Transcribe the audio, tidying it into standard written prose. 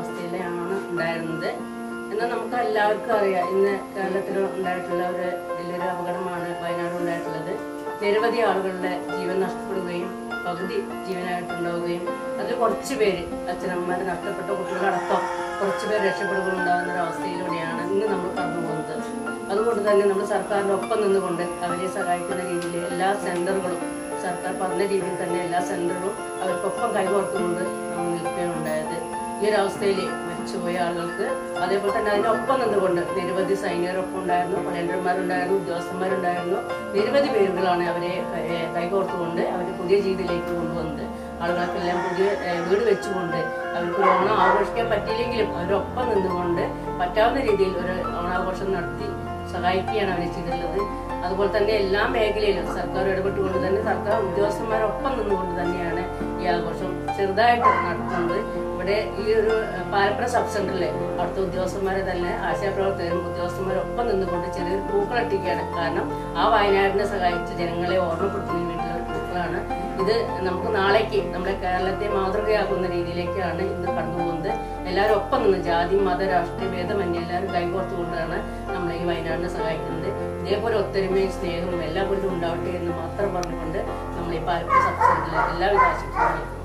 അവസ്ഥയിലാണ് ഉണ്ടായിരുന്നത്. എന്നാൽ നമുക്ക് എല്ലാവർക്കും അറിയാം, ഇന്ന് കേരളത്തിൽ ഉണ്ടായിട്ടുള്ള ഒരു വലിയൊരു അപകടമാണ് വയനാട് ഉണ്ടായിട്ടുള്ളത്. നിരവധി ആളുകളുടെ ജീവൻ നഷ്ടപ്പെടുകയും പകുതി ജീവനായിട്ടുണ്ടാവുകയും അതിൽ കുറച്ച് പേര് അച്ഛനമ്മമാർ നഷ്ടപ്പെട്ട കുട്ടികളടക്കം കുറച്ച് പേര് രക്ഷപ്പെടുകയുണ്ടാകുന്ന ഒരു അവസ്ഥയിലൂടെയാണ് ഇന്ന് നമ്മൾ കടന്നു പോകുന്നത്. അതുകൊണ്ട് തന്നെ നമ്മൾ സർക്കാരിൻ്റെ ഒപ്പം നിന്നുകൊണ്ട് അവരെ സഹായിക്കുന്ന രീതിയിൽ എല്ലാ സെൻ്ററുകളും സർക്കാർ പറഞ്ഞ രീതിയിൽ തന്നെ എല്ലാ സെൻ്ററുകളും അവർക്കൊപ്പം കൈകോർത്തുകൊണ്ട് നമ്മൾ നിൽക്കുകയുണ്ടായത്. ഈ ഒരു അവസ്ഥയിൽ മരിച്ചുപോയ ആളുകൾക്ക് അതേപോലെ തന്നെ അതിനൊപ്പം നിന്നുകൊണ്ട് നിരവധി സൈനികരൊപ്പം ഉണ്ടായിരുന്നു, വളണ്ടിയർമാരുണ്ടായിരുന്നു, ഉദ്യോഗസ്ഥന്മാരുണ്ടായിരുന്നു. നിരവധി പേരുകളാണ് അവരെ കൈകോർത്തുകൊണ്ട് അവർ പുതിയ ജീവിതത്തിലേക്ക് കൊണ്ടുവന്നത്. ആളുകൾക്കെല്ലാം പുതിയ വീട് വെച്ചുകൊണ്ട് അവർക്ക് ഒരു ഓണം ആഘോഷിക്കാൻ പറ്റിയില്ലെങ്കിലും അവരൊപ്പം നിന്നുകൊണ്ട് പറ്റാവുന്ന രീതിയിൽ ഒരു ഓണാഘോഷം നടത്തി സഹായിക്കുകയാണ് അവർ ചെയ്തിട്ടുള്ളത്. അതുപോലെ തന്നെ എല്ലാ മേഖലയിലും സർക്കാർ ഇടപെട്ടുകൊണ്ട് തന്നെ സർക്കാർ ഉദ്യോഗസ്ഥന്മാരൊപ്പം നിന്നുകൊണ്ട് തന്നെയാണ് ഈ ആഘോഷം ചെറുതായിട്ട് നടത്തുന്നത്. ഇവിടെ ഈ ഒരു പാലപ്പുഴ സബ് സെന്ററിൽ അവിടുത്തെ ഉദ്യോഗസ്ഥന്മാരെ തന്നെ ആശാപ്രവർത്തകരും ഉദ്യോഗസ്ഥന്മാരൊപ്പം നിന്നുകൊണ്ട് ചെറിയൊരു പൂക്കളട്ടിക്കുകയാണ്. കാരണം ആ വയനാടിനെ സഹായിച്ച ജനങ്ങളെ ഓർമ്മപ്പെടുത്തുന്നതിന് വേണ്ടിയുള്ള ഒരു പൂക്കളാണ് ഇത്. നമുക്ക് നാളേക്ക് നമ്മുടെ കേരളത്തെ മാതൃകയാക്കുന്ന രീതിയിലേക്കാണ് ഇന്ന് കടന്നു പോകുന്നത്. എല്ലാവരും ഒപ്പം നിന്ന് ജാതി മത രാഷ്ട്രീയ ഭേദമന്യേ എല്ലാവരും കൈകോർത്തുകൊണ്ടാണ് നമ്മൾ ഈ വയനാടിനെ സഹായിക്കുന്നത്. ഇതേപോലെ ഒത്തൊരുമയും സ്നേഹവും എല്ലാവരും ഉണ്ടാവട്ടെ എന്ന് മാത്രം പറഞ്ഞുകൊണ്ട് നമ്മൾ ഈ പാലപ്പുഴ സബ് സെന്ററിൽ എല്ലാവിധ ആശംസകളും